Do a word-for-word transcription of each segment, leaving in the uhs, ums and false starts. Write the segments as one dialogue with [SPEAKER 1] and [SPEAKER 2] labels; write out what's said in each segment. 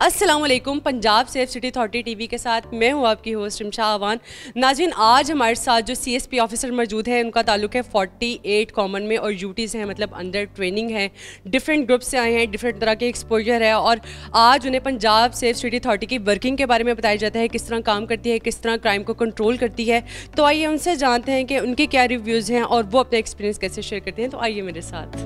[SPEAKER 1] अस्सलाम वालेकुम। Punjab safe city authority TV के साथ मैं हूँ आपकी होस्ट रिमशा आवान। नाज़रीन, आज हमारे साथ जो सीएसपी ऑफिसर मौजूद है, उनका ताल्लुक है अड़तालीस कॉमन में और यूटीज़ हैं, मतलब अंडर ट्रेनिंग है। डिफरेंट ग्रुप से आए हैं, डिफरेंट तरह के एक्सपोजर है और आज उन्हें पंजाब सेफ सिटी अथॉरिटी की वर्किंग के बारे में बताया जाता है, किस तरह काम करती है, किस तरह क्राइम को कंट्रोल करती है। तो आइए उनसे जानते हैं कि उनके क्या रिव्यूज़ हैं और वो अपने एक्सपीरियंस कैसे शेयर करते हैं। तो आइए मेरे साथ।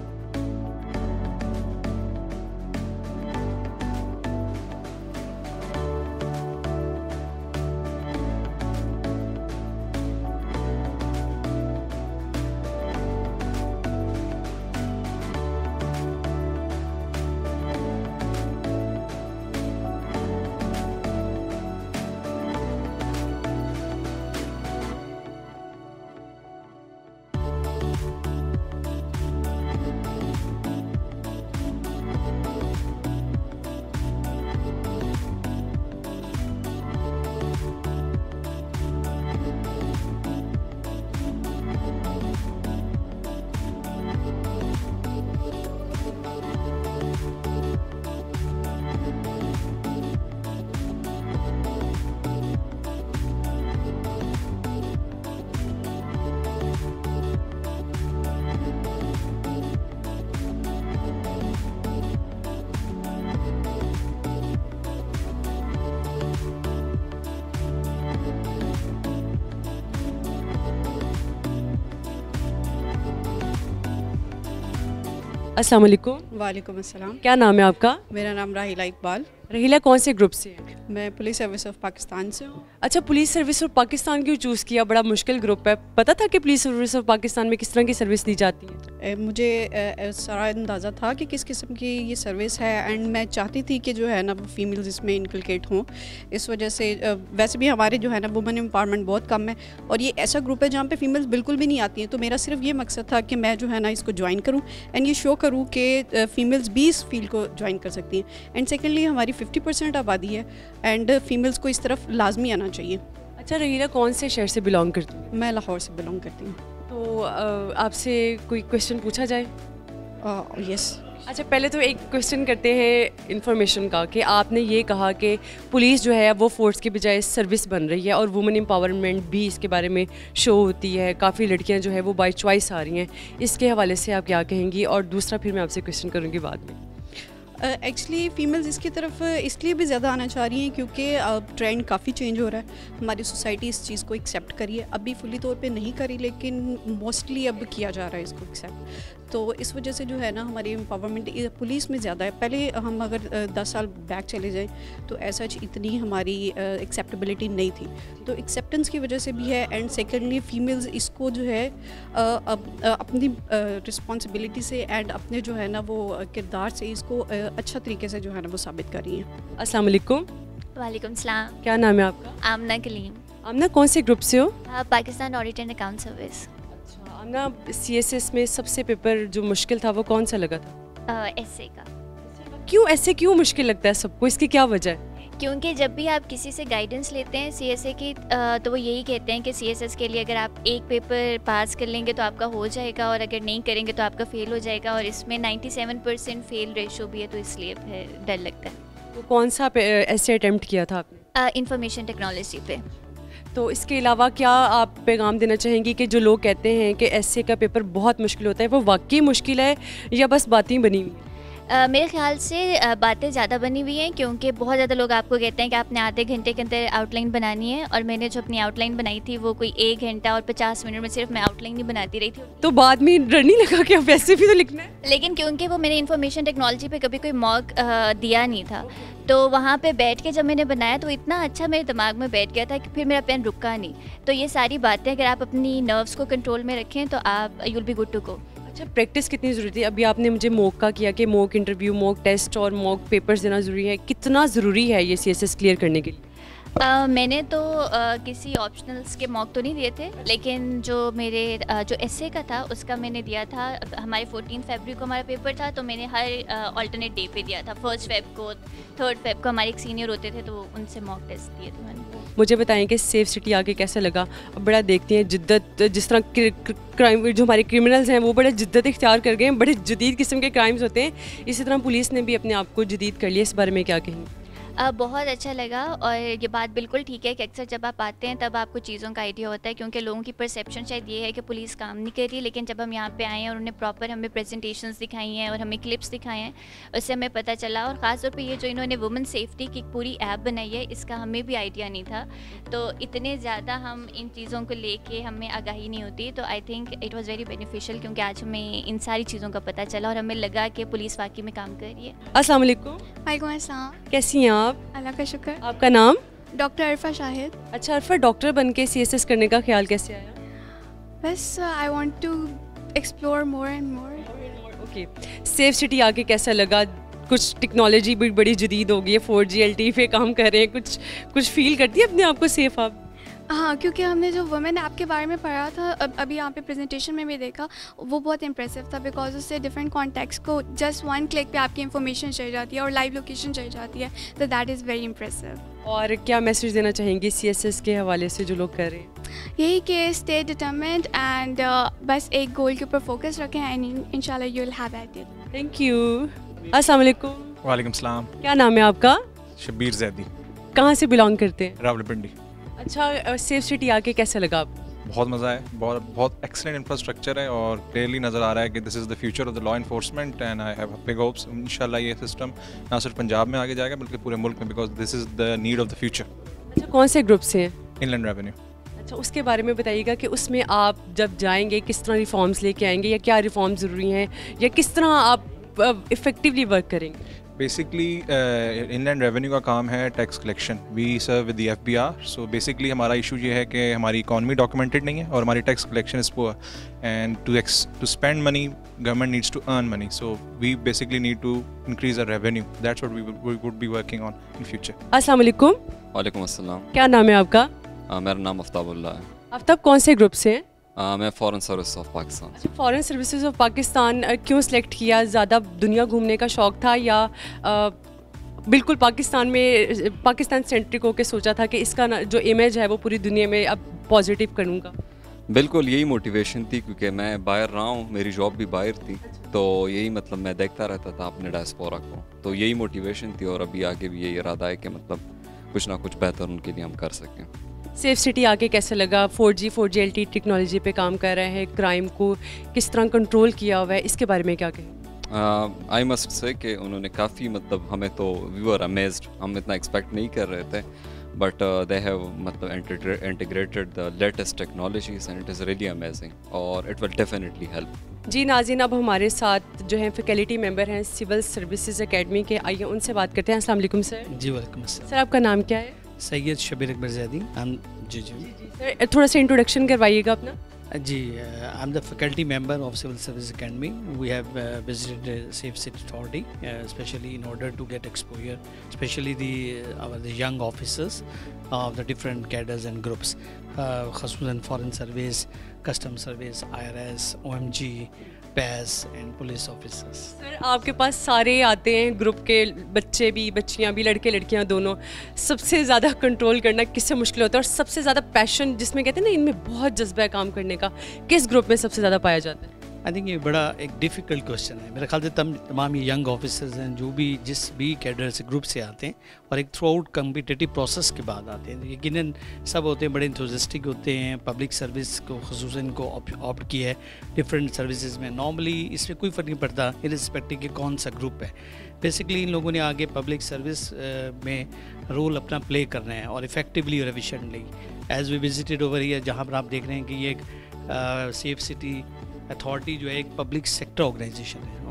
[SPEAKER 1] अस्सलाम वालेकुम।
[SPEAKER 2] वालेकुम अस्सलाम।
[SPEAKER 1] क्या नाम है आपका?
[SPEAKER 2] मेरा नाम राहिला इकबाल।
[SPEAKER 1] रहीला कौन से ग्रुप से है?
[SPEAKER 2] मैं पुलिस सर्विस ऑफ पाकिस्तान से हूँ।
[SPEAKER 1] अच्छा, पुलिस सर्विस ऑफ पाकिस्तान क्यों चूज़ किया? बड़ा मुश्किल ग्रुप है। पता था कि पुलिस सर्विस ऑफ पाकिस्तान में किस तरह की सर्विस दी जाती है?
[SPEAKER 2] ए, मुझे ए, सारा अंदाज़ा था कि किस किस्म की ये सर्विस है एंड मैं चाहती थी कि जो है ना वो फीमेल्स इसमें इनकलकेट हों। इस वजह से वैसे भी हमारे जो है ना वुमेन एम्पावरमेंट बहुत कम है और ये ऐसा ग्रुप है जहाँ पे फीमेल्स बिल्कुल भी नहीं आती हैं। तो मेरा सिर्फ ये मकसद था कि मैं जो है ना इसको ज्वाइन करूँ एंड ये शो करूँ कि फ़ीमेल्स भी इस फील्ड को ज्वाइन कर सकती हैं। एंड सेकेंडली हमारी फिफ्टी परसेंट आबादी है एंड फीमेल्स को इस तरफ लाजमी आना चाहिए।
[SPEAKER 1] अच्छा रहीला, कौन से शहर से बिलोंग करती है?
[SPEAKER 2] मैं लाहौर से बिलोंग करती हूँ।
[SPEAKER 1] तो आपसे कोई क्वेश्चन पूछा जाए?
[SPEAKER 2] यस।
[SPEAKER 1] अच्छा, पहले तो एक क्वेश्चन करते हैं इन्फॉर्मेशन का कि आपने ये कहा कि पुलिस जो है वो फोर्स के बजाय सर्विस बन रही है और वुमेन एम्पावरमेंट भी इसके बारे में शो होती है, काफ़ी लड़कियां जो है वो बाय चॉइस आ रही हैं। इसके हवाले से आप क्या कहेंगी? और दूसरा फिर मैं आपसे क्वेश्चन करूँगी बाद में।
[SPEAKER 2] एक्चुअली uh, फ़ीमेल्स इसकी तरफ इसलिए भी ज़्यादा आना चाह रही हैं क्योंकि अब ट्रेंड काफ़ी चेंज हो रहा है। हमारी सोसाइटी इस चीज़ को एक्सेप्ट करी है, अभी फुली तौर पे नहीं करी लेकिन मोस्टली अब किया जा रहा है इसको एक्सेप्ट। तो इस वजह से जो है ना हमारी एम्पावरमेंट पुलिस में ज़्यादा है। पहले हम अगर दस साल बैक चले जाएं तो ऐसा इतनी हमारी एक्सेप्टेबिलिटी नहीं थी, तो एक्सेप्टेंस की वजह से भी है। एंड सेकेंडली फ़ीमेल्स इसको जो है अब अपनी रिस्पॉन्सिबिलिटी से एंड अपने जो है ना वो किरदार से इसको अच्छा तरीके से जो है ना वो साबित कर रही हैं।
[SPEAKER 1] अस्सलाम वालेकुम।
[SPEAKER 3] वालेकुम सलाम।
[SPEAKER 1] क्या नाम है आपका?
[SPEAKER 3] आमना कलीम।
[SPEAKER 1] आमना, कौन से ग्रुप से हो?
[SPEAKER 3] Pakistan audit and account service.
[SPEAKER 1] अच्छा आमना, सीएसएस में सबसे पेपर जो मुश्किल था वो कौन सा लगा था?
[SPEAKER 3] एसए का।
[SPEAKER 1] क्यों ऐसे क्यों मुश्किल लगता है सबको? इसकी क्या वजह है?
[SPEAKER 3] क्योंकि जब भी आप किसी से गाइडेंस लेते हैं सीएसए की तो वो यही कहते हैं कि सीएसएस के लिए अगर आप एक पेपर पास कर लेंगे तो आपका हो जाएगा और अगर नहीं करेंगे तो आपका फेल हो जाएगा, और इसमें सत्तानवे परसेंट फेल रेशो भी है, तो इसलिए फिर डर लगता है।
[SPEAKER 1] तो कौन सा ऐसे अटेम्प्ट किया था आपने?
[SPEAKER 3] इंफॉर्मेशन टेक्नोलॉजी पे। तो
[SPEAKER 1] इसके अलावा क्या आप पैगाम देना चाहेंगी कि जो लोग कहते हैं कि एसए का पेपर बहुत मुश्किल होता है, वो वाकई मुश्किल है या बस बातें बनी हुई हैं?
[SPEAKER 3] Uh, मेरे ख्याल से uh, बातें ज़्यादा बनी हुई हैं, क्योंकि बहुत ज़्यादा लोग आपको कहते हैं कि आपने आधे घंटे के अंदर आउटलाइन बनानी है, और मैंने जो अपनी आउटलाइन बनाई थी वो कोई एक घंटा और पचास मिनट में सिर्फ मैं आउटलाइन ही बनाती रही थी।
[SPEAKER 1] तो बाद में डर नहीं लगा कि अब वैसे भी तो लिखना है?
[SPEAKER 3] लेकिन क्योंकि वो मैंने इन्फॉर्मेशन टेक्नोलॉजी पे कभी कोई मॉक uh, दिया नहीं था, तो वहाँ पे बैठ के जब मैंने बनाया तो इतना अच्छा मेरे दिमाग में बैठ गया था कि फिर मेरा पेन रुका नहीं। तो ये सारी बातें अगर आप अपनी नर्व्स को कंट्रोल में रखें तो आप you will be good to go.
[SPEAKER 1] अच्छा, प्रैक्टिस कितनी ज़रूरी थी? अभी आपने मुझे मॉक का किया कि मॉक इंटरव्यू, मॉक टेस्ट और मॉक पेपर्स देना ज़रूरी है। कितना ज़रूरी है ये सीएसएस क्लियर करने के लिए?
[SPEAKER 3] Uh, मैंने तो uh, किसी ऑप्शनल्स के मॉक तो नहीं दिए थे, लेकिन जो मेरे uh, जो एसए का था उसका मैंने दिया था। हमारे फोर्टीन फरवरी को हमारा पेपर था, तो मैंने हर ऑल्टरनेट डे पे दिया था। फर्स्ट फेब को, थर्ड फेब को हमारे एक सीनियर होते थे तो उनसे मॉक टेस्ट दिए थे मैंने।
[SPEAKER 1] मुझे बताएं कि सेफ सिटी आके कैसा लगा? अब बड़ा देखते हैं जिद्दत, जिस तरह क्राइम जो हमारे क्रिमिनल्स हैं वो बड़े जिद्दत इख्तियार कर गए हैं, बड़े जदीद किस्म के क्राइम्स होते हैं, इसी तरह पुलिस ने भी अपने आप को जदीद कर लिया। इस बारे में क्या कहेंगे?
[SPEAKER 3] Uh, बहुत अच्छा लगा, और ये बात बिल्कुल ठीक है कि अक्सर जब आप आते हैं तब आपको चीज़ों का आइडिया होता है, क्योंकि लोगों की परसेप्शन शायद ये है कि पुलिस काम नहीं कर रही, लेकिन जब हम यहाँ पे आए हैं और उन्हें प्रॉपर हमें प्रेजेंटेशंस दिखाई हैं और हमें क्लिप्स दिखाए हैं, उससे हमें पता चला। और ख़ास तौर पे ये जो इन्होंने वुमेन सेफ्टी की पूरी ऐप बनाई है, इसका हमें भी आइडिया नहीं था, तो इतने ज़्यादा हम इन चीज़ों को लेके हमें आगाही नहीं होती। तो I think it was very beneficial, क्योंकि आज हमें इन सारी चीज़ों का पता चला और हमें लगा कि पुलिस वाकई में काम कर रही है।
[SPEAKER 1] अस्सलाम वालेकुम।
[SPEAKER 2] वालेकुम अस्सलाम।
[SPEAKER 1] कैसी हैं आप?
[SPEAKER 2] अल्लाह का शुक्र।
[SPEAKER 1] आपका नाम?
[SPEAKER 2] डॉक्टर अरफा शाहिद।
[SPEAKER 1] अच्छा अरफा, डॉक्टर बन के सी एस एस करने का ख्याल कैसे आया?
[SPEAKER 2] बस I want to explore more and more.
[SPEAKER 1] Okay, safe city आके कैसा लगा? कुछ टेक्नोलॉजी भी बड़ी जदीद हो गई है, फोर जी एल टी पे काम कर रहे हैं, कुछ कुछ फील करती है अपने आप को सेफ आप?
[SPEAKER 2] हाँ, क्योंकि हमने जो वुमेन ऐप के बारे में पढ़ा था, अब अभी यहाँ पे प्रेजेंटेशन में भी देखा, वो बहुत इंप्रेसिव था, बिकॉज उससे डिफरेंट कॉन्टेक्स्ट को जस्ट वन क्लिक पे आपकी इन्फॉर्मेशन चल जाती है और लाइव लोकेशन चल जाती है, तो दैट इज़ वेरी इंप्रेसिव।
[SPEAKER 1] और क्या मैसेज देना चाहेंगी सी एस एस के हवाले से जो लोग कर रहे हैं?
[SPEAKER 2] यही कि स्टे डिटरमिन्ड एंड बस एक गोल के ऊपर फोकस रखें एंड इंशाल्लाह you will have it.
[SPEAKER 1] Thank you. अस्सलाम वालेकुम।
[SPEAKER 4] वालेकुम सलाम।
[SPEAKER 1] क्या नाम है आपका?
[SPEAKER 4] शब्बीर जैदी।
[SPEAKER 1] कहाँ से बिलोंग करते हैं?
[SPEAKER 4] रावलपिंडी।
[SPEAKER 1] अच्छा, सेफ सिटी आके कैसा लगा आपको?
[SPEAKER 4] बहुत मज़ा है, बहुत बहुत एक्सेलेंट इंफ्रास्ट्रक्चर है और क्लियरली नज़र आ रहा है कि this is the future of the law enforcement and I have big hopes इंशाल्लाह ये सिस्टम ना सिर्फ पंजाब में आगे जाएगा बल्कि पूरे मुल्क में, because this is the need of the future.
[SPEAKER 1] अच्छा, कौन से ग्रुप से हैं?
[SPEAKER 4] Inland revenue.
[SPEAKER 1] अच्छा, उसके बारे में बताइएगा कि उसमें आप जब जाएंगे किस तरह रिफॉर्म्स लेके आएंगे, या क्या रिफॉर्म ज़रूरी हैं, या किस तरह आप इफ़ेक्टिवली वर्क करेंगे?
[SPEAKER 4] बेसिकली इनलैंड रेवेन्यू का काम है tax collection. We serve with the F B R. So basically हमारा इशू ये है कि हमारी इकॉनमी डॉक्यूमेंटेड नहीं है और हमारी tax collection is poor, and to to spend money government needs to earn money, so we basically need to increase our revenue. That's what we would be working on in future.
[SPEAKER 1] अस्सलाम वालेकुम।
[SPEAKER 5] वालेकुम अस्सलाम।
[SPEAKER 1] क्या नाम है आपका?
[SPEAKER 5] आ, मेरा नाम आफ्ताबुल्ला है।
[SPEAKER 1] आफ्ताब, कौन से ग्रुप से हैं?
[SPEAKER 5] आ, मैं फॉरेन सर्विस ऑफ पाकिस्तान।
[SPEAKER 1] अच्छा, फॉरेन सर्विसेज ऑफ पाकिस्तान क्यों सिलेक्ट किया? ज़्यादा दुनिया घूमने का शौक़ था, या आ, बिल्कुल पाकिस्तान में पाकिस्तान सेंट्रिक होकर सोचा था कि इसका जो इमेज है वो पूरी दुनिया में अब पॉजिटिव करूँगा?
[SPEAKER 5] बिल्कुल यही मोटिवेशन थी, क्योंकि मैं बाहर रहा हूँ, मेरी जॉब भी बाहर थी, तो यही मतलब मैं देखता रहता था अपने डायस्पोरा को, तो यही मोटिवेशन थी और अभी आगे भी यही इरादा है कि मतलब कुछ ना कुछ बेहतर उनके लिए हम कर सकें।
[SPEAKER 1] सेफ सिटी आके कैसा लगा? Four G four G L T technology पे काम कर रहे हैं, क्राइम को किस तरह कंट्रोल किया हुआ है, इसके बारे में क्या कहें?
[SPEAKER 5] आई मस्ट से कि उन्होंने काफ़ी मतलब हमें तो वी वर अमेज्ड, हम इतना एक्सपेक्ट नहीं कर रहे थे, बट दे हैव मतलब integrated the latest technologies and it is really amazing और इट विल डेफिनेटली हेल्प।
[SPEAKER 1] जी नाज़रीन, अब हमारे साथ जो हैं फैकल्टी मेंबर हैं सिविल सर्विसेज एकेडमी के, आइए उनसे बात करते हैं। अस्सलाम वालेकुम सर।
[SPEAKER 6] जी वालेकुम अस्सलाम।
[SPEAKER 1] सर, आपका नाम क्या है?
[SPEAKER 6] सैयद शबीर अकबर ज़ैदी। हम जी जी
[SPEAKER 1] सर, थोड़ा सा इंट्रोडक्शन करवाइएगा अपना।
[SPEAKER 6] जी, I am the faculty member of civil service academy. We have visited safe city authority specially in order to get exposure, specially the our the young officers of the different cadres and groups, खसूसन foreign service, custom service, I R S, O M G, PAS and police officers.
[SPEAKER 1] Sir, आपके पास सारे आते हैं group के, बच्चे भी, बच्चियां भी, लड़के लड़कियां दोनों, सबसे ज़्यादा कंट्रोल करना किससे मुश्किल होता है, और सबसे ज़्यादा पैशन जिसमें कहते हैं ना इनमें बहुत जज्बा है काम करने का, किस ग्रुप में सबसे ज़्यादा पाया जाता है?
[SPEAKER 6] आई थिंक ये बड़ा एक डिफ़िकल्ट क्वेश्चन है। मेरे ख्याल से तम तमाम ये यंग ऑफिसर्स हैं जो भी जिस भी कैडर से ग्रुप से आते हैं और एक थ्रू आउट कम्पिटिटिव प्रोसेस के बाद आते हैं, यकीनन सब होते हैं बड़े इंथुसियास्टिक होते हैं। पब्लिक सर्विस को खुसूसन को ऑप्ट किया है डिफरेंट सर्विसेज में। नॉर्मली इसमें कोई फ़र्क नहीं पड़ता इरिस्पेक्टिव के कौन सा ग्रुप है। बेसिकली इन लोगों ने आगे पब्लिक सर्विस में रोल अपना प्ले करना है और इफ़ेक्टिवली और efficiently. As we visited over here, जहाँ पर आप देख रहे हैं कि ये एक सेफ सिटी अथॉरिटी जो है एक पब्लिक सेक्टर ऑर्गेनाइजेशन है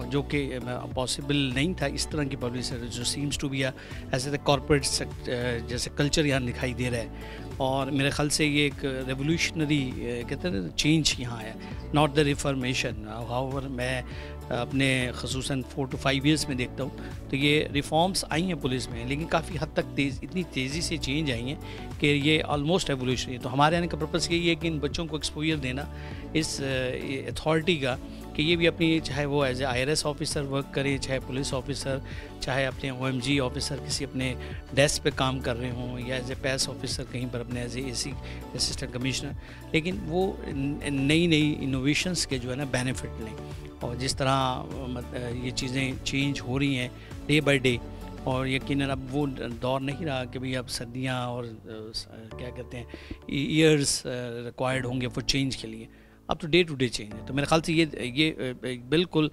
[SPEAKER 6] जो कि पॉसिबल नहीं था इस तरह की पब्लिसिटी जो सीम्स टू बी ऐसे कॉर्पोरेट जैसे कल्चर यहाँ दिखाई दे रहा है। और मेरे ख्याल से ये एक रेवोल्यूशनरी कहते हैं चेंज यहाँ आया, नॉट द रिफॉर्मेशन। हाउएवर मैं अपने खसूसन फोर टू फाइव ईयर्स में देखता हूँ तो ये रिफॉर्म्स आई हैं पुलिस में, लेकिन काफ़ी हद तक तेज़ इतनी तेज़ी से चेंज आई हैं कि ये ऑलमोस्ट रेवोल्यूशनरी। तो हमारे आने का पर्पज़ यही है कि इन बच्चों को एक्सपोजर देना इस अथॉरिटी का कि ये भी अपनी, चाहे वो as a I R S officer work करे, चाहे पुलिस ऑफिसर, चाहे अपने ओ एम जी ऑफिसर किसी अपने डेस्क पे काम कर रहे हों, या एज ए पैस ऑफिसर कहीं पर अपने as a A C assistant commissioner, लेकिन वो नई नई इनोवेशंस के जो है ना बेनिफिट लें। और जिस तरह ये चीज़ें चेंज हो रही हैं डे बाय डे, और यकीनन अब वो दौर नहीं रहा कि भाई अब सर्दियाँ और क्या कहते हैं ईयर्स रिक्वायर्ड होंगे फॉर चेंज के लिए, अब तो डे टू डे चेंज है। तो मेरे ख्याल से ये ये बिल्कुल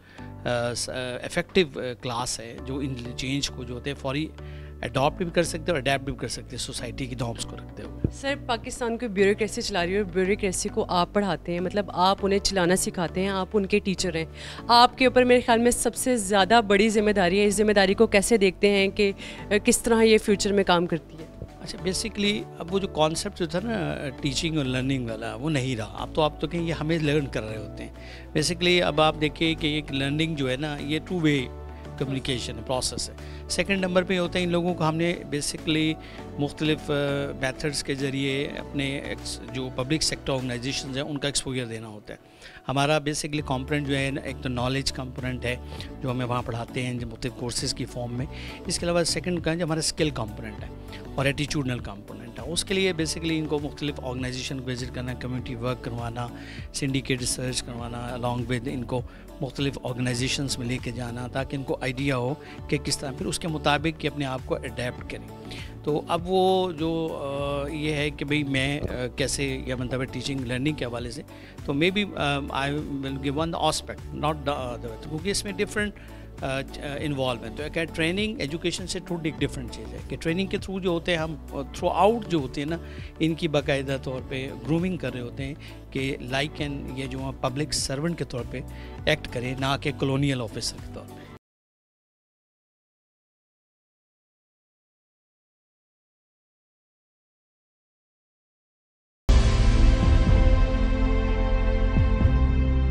[SPEAKER 6] इफ़ेक्टिव क्लास है जो इन चेंज को जो होते हैं फौरी अडॉप्ट भी कर सकते हैं और अडेप्ट भी कर सकते हैं सोसाइटी की नॉर्म्स को रखते हुए।
[SPEAKER 1] सर, पाकिस्तान को ब्यूरोक्रेसी चला रही है और ब्यूरोक्रेसी को आप पढ़ाते हैं, मतलब आप उन्हें चलाना सिखाते हैं, आप उनके टीचर हैं। आपके ऊपर मेरे ख्याल में सबसे ज़्यादा बड़ी जिम्मेदारी है। इस जिम्मेदारी को कैसे देखते हैं कि किस तरह ये फ्यूचर में काम करती है?
[SPEAKER 6] अच्छा, बेसिकली अब वो जो कॉन्सेप्ट जो था ना टीचिंग और लर्निंग वाला, वो नहीं रहा। अब तो आप तो कहीं ये हमें लर्न कर रहे होते हैं। बेसिकली अब आप देखिए कि एक लर्निंग जो है ना ये टू वे कम्युनिकेशन प्रोसेस है। सेकंड नंबर पे होता है इन लोगों को हमने बेसिकली मुख्तलिफ मेथड्स के ज़रिए अपने जो पब्लिक सेक्टर ऑर्गेनाइजेशन हैं उनका एक्सपोजर देना होता है। हमारा बेसिकली कंपोनेंट जो है एक तो नॉलेज कंपोनेंट है जो हमें वहाँ पढ़ाते हैं जो मुख्तलिफ कोर्सेज़ की फॉर्म में। इसके अलावा सेकंड का जो हमारा स्किल कंपोनेंट है और एटीट्यूडनल कंपोनेंट है। उसके लिए बेसिकली इनको मुख्तलिफ ऑर्गेनाइजेशन को विजिट करना, कम्युनिटी वर्क करवाना, सिंडिकेट रिसर्च करवाना, अलॉन्ग विद इनको मुख्तलिफ ऑर्गेनाइजेशंस में लेके जाना ताकि इनको आइडिया हो कि किस तरह फिर उसके मुताबिक कि अपने आप को अडेप्ट करें। तो अब वो जो ये है कि भाई मैं कैसे, या मतलब टीचिंग लर्निंग के हवाले से, तो may be I will give one aspect not the other, क्योंकि इसमें डिफरेंट इन्वॉल्व है। तो क्या ट्रेनिंग एजुकेशन से थोड़ी डिफरेंट चीज़ है कि ट्रेनिंग के थ्रू जो होते हैं हम थ्रू आउट जो होते हैं ना इनकी बाकायदा तौर पे ग्रूमिंग कर रहे होते हैं कि लाइक एंड ये जो पब्लिक सर्वेंट के तौर पे एक्ट करें, ना कि कॉलोनियल ऑफिसर के तौर पे।